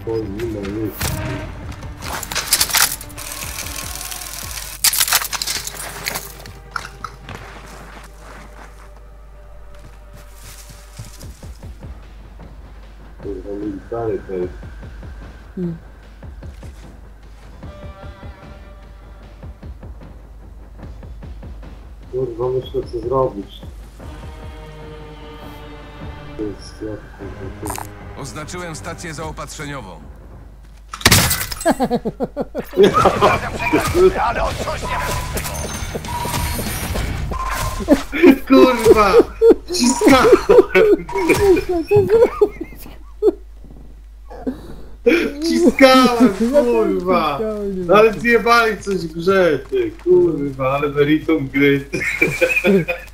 nie ma nic. Kurwa, military to jest. Kurwa, myślę co zrobić. To jest jak kurwa. Oznaczyłem stację zaopatrzeniową. Ale on coś nie Kurwa! Wciskałem! Wciskałem, kurwa! Ale zjebali coś w grze, ty, kurwa, ale meritum gry.